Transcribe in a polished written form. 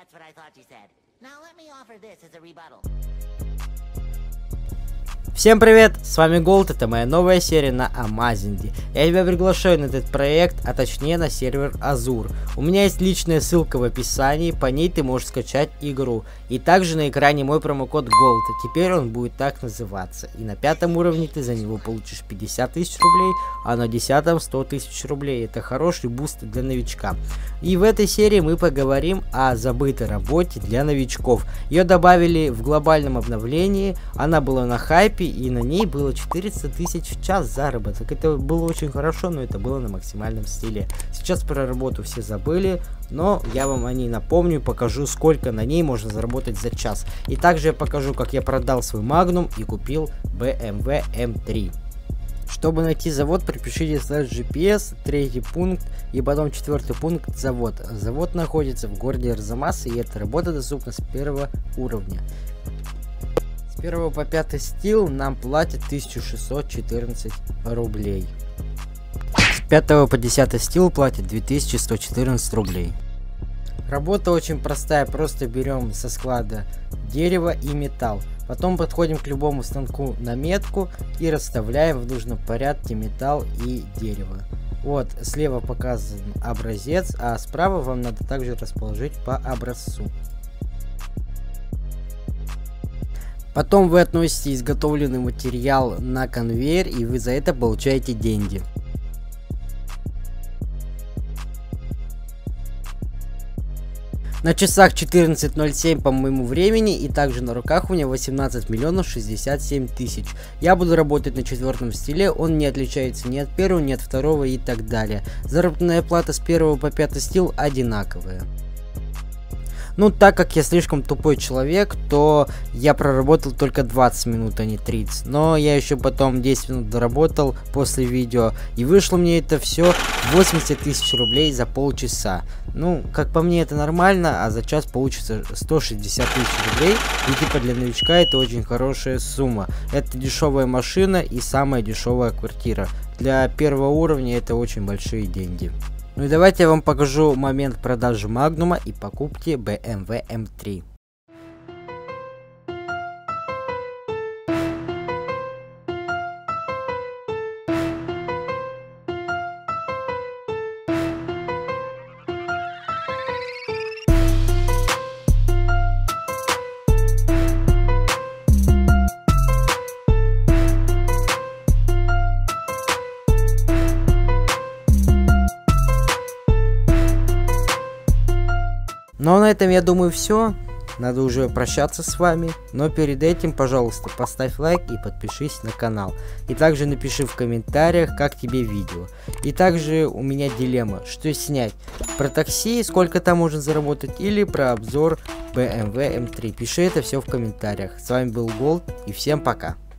That's what I thought you said. Now let me offer this as a rebuttal. Всем привет, с вами Голд, это моя новая серия на Amazing. Я тебя приглашаю на этот проект, а точнее на сервер Azur. У меня есть личная ссылка в описании, по ней ты можешь скачать игру. И также на экране мой промокод Gold, теперь он будет так называться. И на 5-м уровне ты за него получишь 50 тысяч рублей, а на 10-м 100 тысяч рублей. Это хороший буст для новичка. И в этой серии мы поговорим о забытой работе для новичков. Ее добавили в глобальном обновлении, она была на хайпе, и на ней было 400 тысяч в час заработок. Это было очень хорошо, но это было на максимальном стиле. Сейчас про работу все забыли, но я вам о ней напомню и покажу, сколько на ней можно заработать за час. И также я покажу, как я продал свой Magnum и купил BMW M3. Чтобы найти завод, пропишите /GPS, 3-й пункт и потом 4-й пункт завод. Завод находится в городе Арзамас, и эта работа доступна с 1-го уровня. С 1 по 5 стил нам платят 1614 рублей. С 5 по 10 стил платят 2114 рублей. Работа очень простая, просто берем со склада дерево и металл. Потом подходим к любому станку на метку и расставляем в нужном порядке металл и дерево. Вот, слева показан образец, а справа вам надо также расположить по образцу. Потом вы относите изготовленный материал на конвейер, и вы за это получаете деньги. На часах 14:07 по моему времени, и также на руках у меня 18 миллионов 67 тысяч. Я буду работать на 4-м стиле, он не отличается ни от 1-го, ни от 2-го и так далее. Заработная плата с 1 по 5 стил одинаковая. Ну, так как я слишком тупой человек, то я проработал только 20 минут, а не 30. Но я еще потом 10 минут доработал после видео, и вышло мне это все 80 тысяч рублей за полчаса. Ну, как по мне, это нормально, а за час получится 160 тысяч рублей. И типа для новичка это очень хорошая сумма. Это дешевая машина и самая дешевая квартира. Для 1-го уровня это очень большие деньги. Ну и давайте я вам покажу момент продажи Магнума и покупки BMW M3. Ну а на этом, я думаю, все. Надо уже прощаться с вами. Но перед этим, пожалуйста, поставь лайк и подпишись на канал. И также напиши в комментариях, как тебе видео. И также у меня дилемма, что снять. Про такси, сколько там можно заработать, или про обзор BMW M3. Пиши это все в комментариях. С вами был Голд, и всем пока.